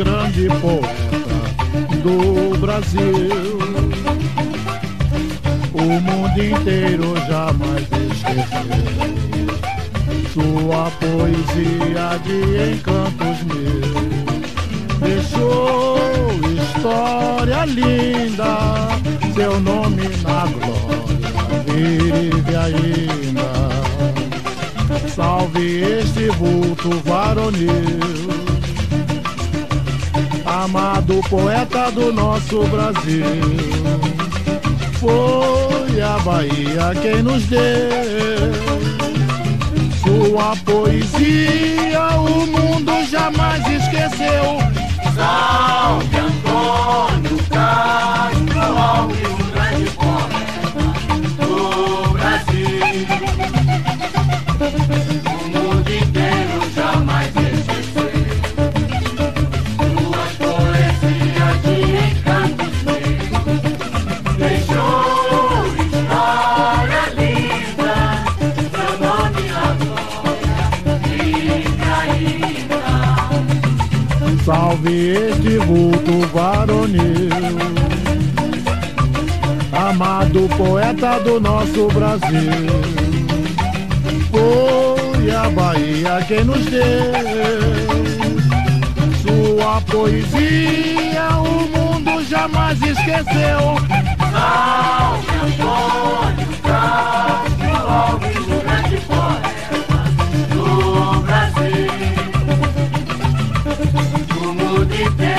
grande poeta do Brasil. O mundo inteiro jamais esqueceu sua poesia de encantos mil. Deixou história linda, seu nome na glória vive ainda. Salve este vulto varonil, amado poeta do nosso Brasil. Foi a Bahia quem nos deu sua poesia, o mundo jamais esqueceu. Salve Antônio Castro Alves, o grande poeta do Brasil. O mundo inteiro jamais esqueceu suas poesias de encantos meus. Deixou história linda, seu nome na glória vive ainda. Salve este vulto varonil, amado poeta do nosso Brasil. Foi a Bahia quem nos deu sua poesia, o mundo jamais esqueceu. Salve Antônio Castro Alves, o grande poeta do Brasil. O mundo inteiro